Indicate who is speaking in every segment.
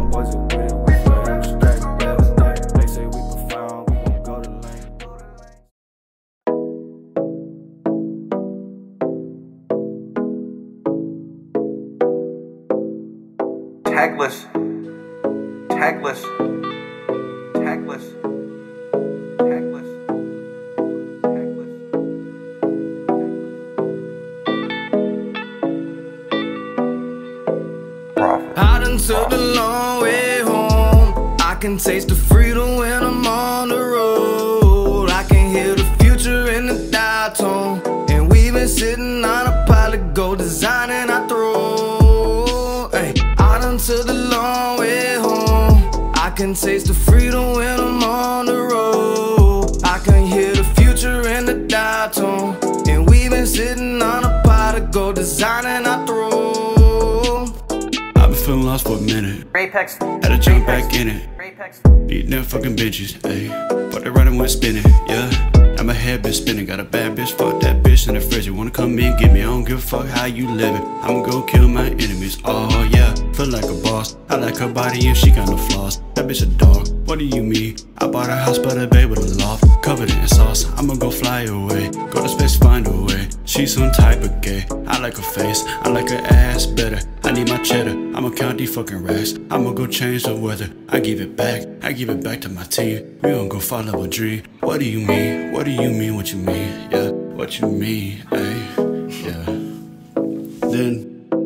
Speaker 1: wasn't with it, we forever strapped. Yeah. They say we profound, we gon' go to lane.
Speaker 2: Tagless. Tagless. Tagless. Tagless. Tagless. Prophet.
Speaker 1: I done took the long way home. I can taste the freedom when I'm on the road. I can hear the future in the dial tone. And we've been sitting on a pile of gold designing our throne. Ay, I done took the long way home. I can taste the freedom when I'm on the road. I can hear the future in the dial tone. And we've been sitting on a pile of gold designing our throne.
Speaker 3: I've been feeling lost for a minute.
Speaker 2: Apex.
Speaker 3: Had to jump back in it.
Speaker 2: Apex.
Speaker 3: Beating them fucking benches, ayy. But they riding went spinning, yeah. Now my head been spinning. Got a bad bitch, fuck that bitch in the fridge. You wanna come in, get me, I don't give a fuck how you living. I'ma go kill my enemies, oh yeah. Feel like a boss, I like her body and she got no flaws. That bitch a dog, what do you mean? I bought a house by the bay with a loft, covered in sauce. I'ma go fly away, go to space, find a way. She's some type of gay, I like her face, I like her ass better. I need my cheddar, I'ma count these fucking racks. I'ma go change the weather, I give it back to my team. We gon' go follow a dream. What do you mean? What do you mean? What you mean? Yeah, what you mean? Ayy, yeah. Then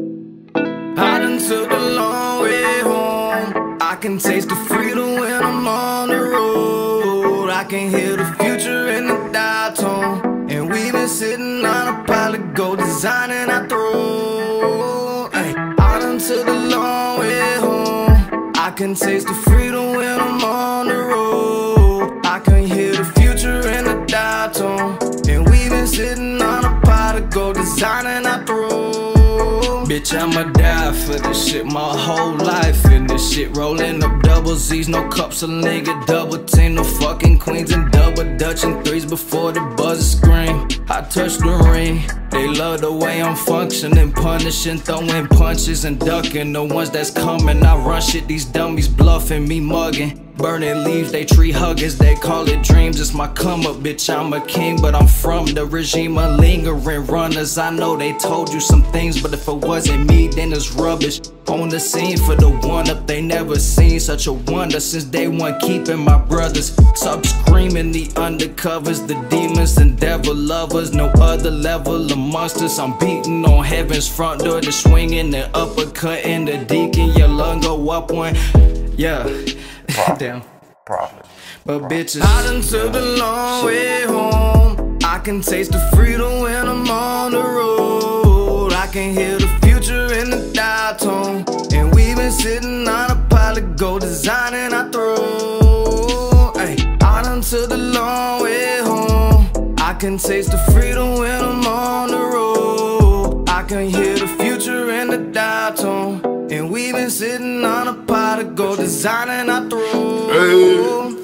Speaker 1: I done took the long way home. I can taste the freedom when I'm on the road. I can hear the future in the dial tone. And we've been sitting on a pile of gold designing our throne. Ay, I done took the long way home. I can taste the freedom when I'm on the road. I can hear the future in the dial tone. And we've been sitting on a pile of gold designing our throne. Bitch, I'ma die for this shit my whole life. And this shit rolling up double Z's, no cups of nigga, double team, no fucking queens and double dutch and threes before the buzzer scream. I touch the ring. They love the way I'm functioning, punishing, throwing punches and ducking the ones that's coming. I run shit, these dummies bluffing me, mugging. Burning leaves, they tree huggers, they call it dreams. It's my come up, bitch, I'm a king, but I'm from the regime of lingering runners. I know they told you some things, but if it wasn't me, then it's rubbish. On the scene for the one up they never seen. Such a wonder since day one, keeping my brothers sub screaming. The undercovers, the demons and devil lovers. No other level amongst us. I'm beating on heaven's front door, the swinging, the uppercut, and the deacon. Your lung go up one, yeah. Damn.
Speaker 2: Prophet.
Speaker 1: But bitches, I done took the long way home. I can taste the freedom when I'm on the road. I can hear the future in the dial tone. And we've been sitting on a pile of gold designing our throne. Ay, I done took the long way home. I can taste the freedom when I'm on the road. I can hear the future in the dial tone. And we've been sitting on a pot of gold designing our throne.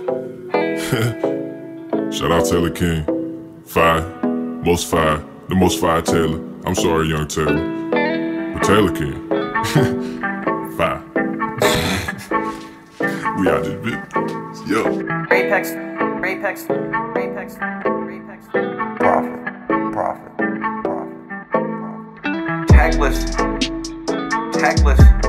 Speaker 4: Hey. Shout out Taylor King. Fire. Most fire. The most fire Taylor. I'm sorry, young Taylor. But Taylor King. Fire. We out this bitch. Yo.
Speaker 2: Apex. Apex. Apex. Apex. Prophet. Prophet. Prophet. Tagless. Tagless.